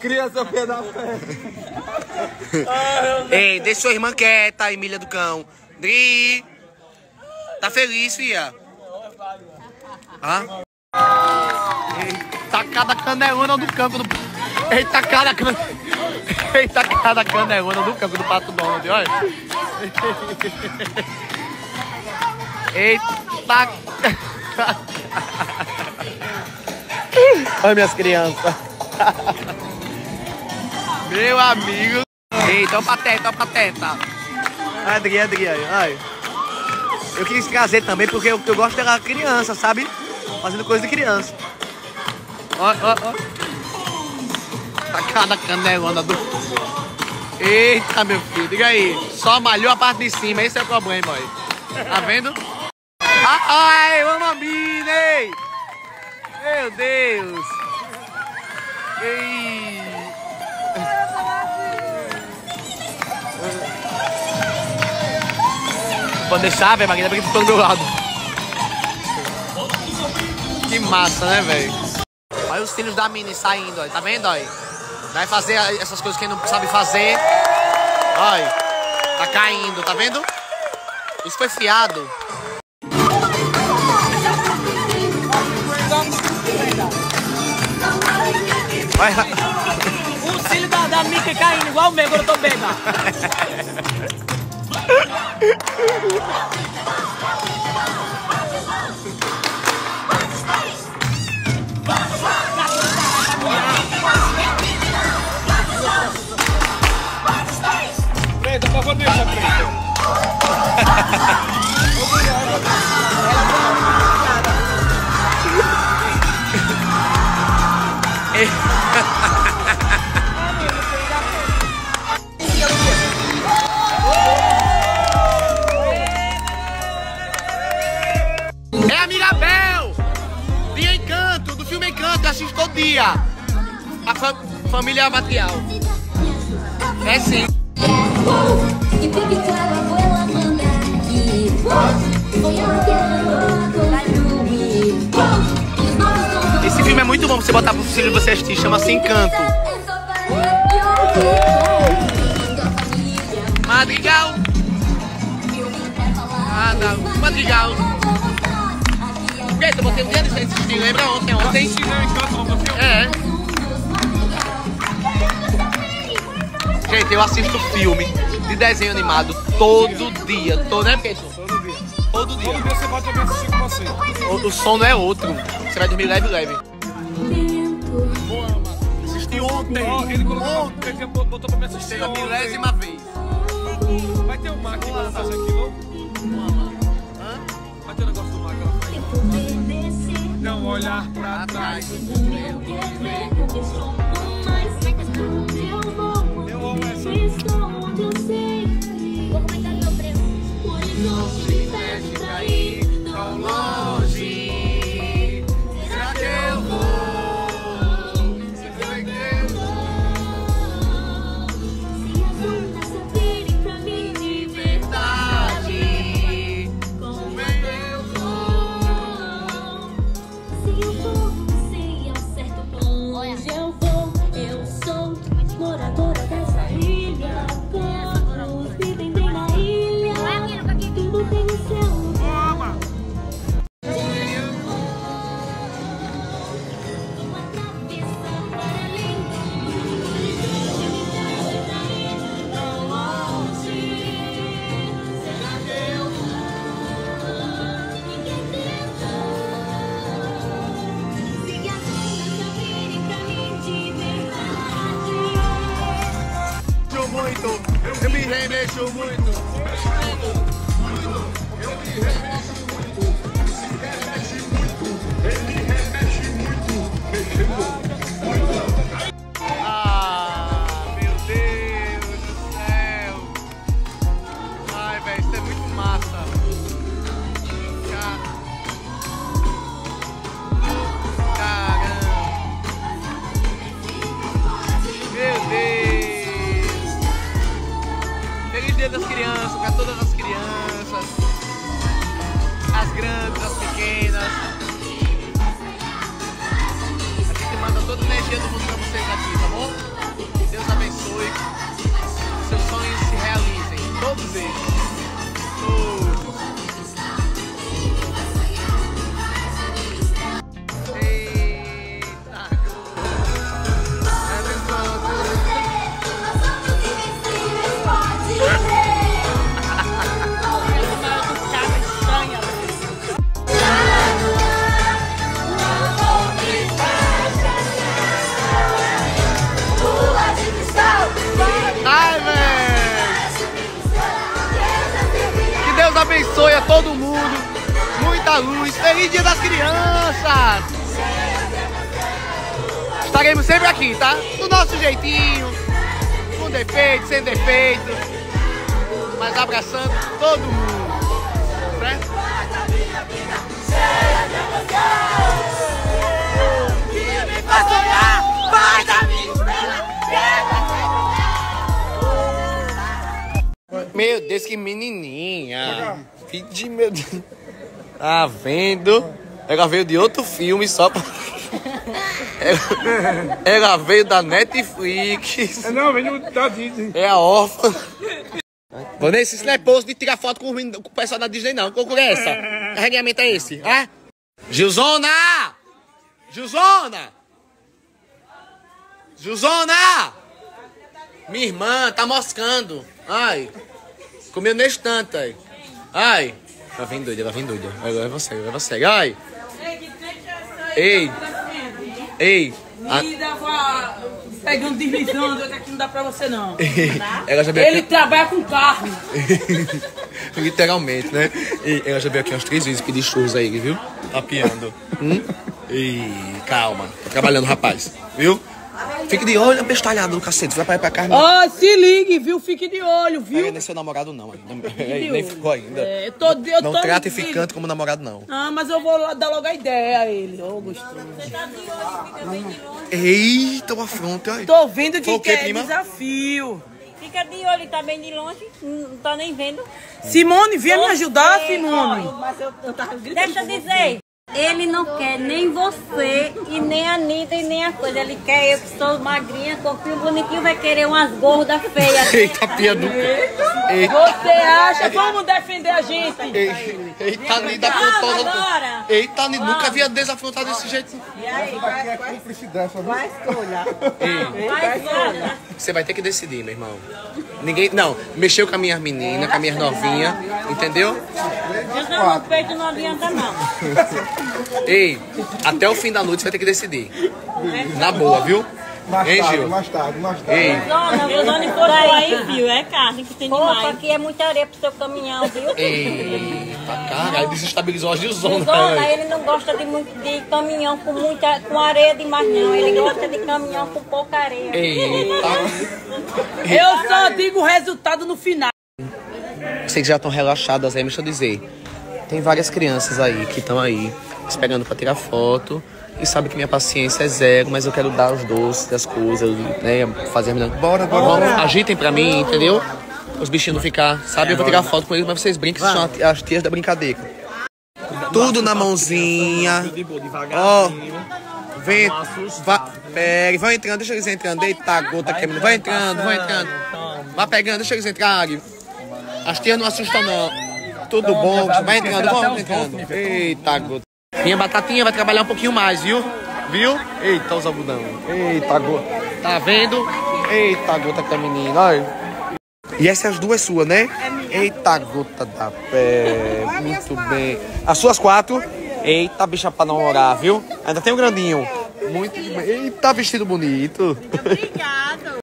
crianças pé da fé. Ei, deixa sua irmã quieta, Emília do Cão. Dri. Tá feliz, filha? Hã? Eita, cada canelona do campo do... Eita, cada canelona do campo do Pato Donald, olha. Eita. Olha minhas crianças. Meu amigo. Eita, olha o pateta. Adri, ai. Eu quis trazer também porque eu gosto dela criança, sabe? Fazendo coisa de criança. Ó. Tá cada canelona do... Eita, meu filho, diga aí. Só malhou a parte de cima, esse é o problema, aí. Tá vendo? Ai, mamma mia! Meu Deus! Ei! Pode deixar, velho, Maguinha, porque tu tá do meu lado. Que massa, né, velho? Olha os filhos da Mini saindo, ó. Tá vendo, ó? Vai fazer essas coisas que não sabe fazer. Olha, tá caindo, tá vendo? Isso foi fiado. O cílio da Mickey caindo igual o meu, quando eu tô bêbado. Preta, por favor, deixa preta. É a Mirabel! De Encanto, do filme Encanto, eu assisto todo dia. A família material. É sim. Esse filme é muito bom pra você botar pro filho e você assistir, chama-se Encanto. Madrigal. Ah, não. Madrigal. Gente, eu botei um dia de assistir, lembra ontem? É. Gente, eu assisto filme de desenho animado todo dia. Né, Peterson? Todo dia. Todo dia. Todo dia você pode também assistir com você. O sono é outro. Você vai dormir leve. Boa, mano. Assisti ontem. Ó, ele colocou, ele botou pra me assistir Pela ontem. milésima vez. Vai ter o Mac que vai fazer aquilo? Vai ter o negócio do Mac que ela faz. Não olhar pra trás. Eu amo essa. Vou comentar no meu preço. Não se mexe pra ir tão longe. Será que eu vou? Será que eu vou? Se as ondas se abrirem pra mim de Verdade. como eu vou. Se eu vou, sei ao certo onde eu vou. Eu sou moradora dessa ilha. Todos vivem bem na ilha. Tudo tem o seu lugar. Vou atravessar para além do tão longe. Será que eu vou? Ninguém tentou. Se as ondas se abrirem pra mim de verdade. Eu me remexo muito. Ah, meu Deus do céu. Ai, velho, isso é muito massa. Caramba. Meu Deus. Feliz Dia das Crianças para todas as crianças. As grandes, as pequenas. A gente manda toda a energia do mundo pra vocês aqui, tá bom? abençoe a todo mundo. Muita luz. Feliz Dia das Crianças. Estaremos sempre aqui, tá? Do nosso jeitinho. Com defeito, sem defeito. Mas abraçando todo mundo. Certo? Meu Deus, que menininha. Pedi, meu Deus. Tá vendo? Ela veio de outro filme só pra... Ela veio da Netflix. Não, veio da Disney. É a órfã. Vanessa, isso não é posto de tirar foto com o pessoal da Disney, não. Que loucura é essa? Que regulamento é esse? Ah? Gilzona! Gilzona! Gilzona! Minha irmã tá moscando. Ai. Comeu nesse tanto, ai. Ai. Ela vem doida, ela vem doida. Agora é você. Ai. Ei. Ei. Pegando deslizando, que aqui não dá pra você não. Ela já veio Ele aqui... trabalha com carne. Literalmente, né? E ela já veio aqui umas 3 vezes pedir churros aí, viu? Tá piando. E calma. Tá trabalhando, rapaz. Viu? Fique de olho, bestalhado do cacete. Vai pra ir pra carne. Ó, se ligue, viu? Fique de olho, viu? Não é seu namorado, não. Ainda. Nem ficou ainda. É, não trate ficante como namorado, não. Ah, mas eu vou lá dar logo a ideia a ele. Ô, gostoso. Eita, uma afronta, aí. Tô vendo que Foi o quê, quer prima? desafio. Fica de olho, tá bem de longe, não tá nem vendo. Simone, venha me ajudar, Simone. Mas eu tava gritando. Deixa eu dizer, ele não quer nem você e nem a Anitta e nem a coisa. Ele quer eu que sou magrinha, corpinho bonitinho, vai querer umas gordas feias. Eita, piaduca. Você acha? Vamos defender a gente. Eita, Nida Vamos agora. Eita, Nida, nunca havia desafrontado desse jeito. E aí, É cumplicidade, só vai escolha. Ei, Vai escolha. você vai ter que decidir, meu irmão. Ninguém. Não, mexeu com as minhas meninas, com as minhas novinhas, entendeu? Eu no peito não adianta não. Ei, até o fim da noite você vai ter que decidir. Na boa, viu? Hein, Gil? mais tarde. Ei, Dona, viu? Dona por aí, viu? É carne que tem demais. Aqui é muita areia pro seu caminhão, viu? eita, caralho, desestabilizou a Gilzona. Dona, ele não gosta de caminhão com areia demais, não. Ele gosta de caminhão com pouca areia. Eita. Eu só digo o resultado no final. Vocês já estão relaxadas aí, deixa eu dizer. Tem várias crianças aí que estão aí esperando pra tirar foto e sabe que minha paciência é zero, mas eu quero dar os doces, as coisas, né? Fazer a menina. Bora. Agitem pra mim, entendeu? Os bichinhos não ficar, sabe? Eu vou tirar foto com eles, mas vocês brincam, são as tias da brincadeira. Tudo na mãozinha. Ó. Vem. Pega, vão entrando, deixa eles entrando. Eita, gota que vai entrando. Vai pegando, deixa eles entrarem. As tias não assustam, não. Tudo bom, vai entrando, vamos entrando. Eita, gota. Minha batatinha vai trabalhar um pouquinho mais, viu? Viu? Eita, os algodão. Eita, gota. Tá vendo? Eita, gota que é menina, olha. E essas duas suas, né? Eita, gota da pé. Muito bem. As suas 4. Eita, bicha pra namorar, viu? Ainda tem um grandinho. Muito bem. Eita, vestido bonito. Obrigado.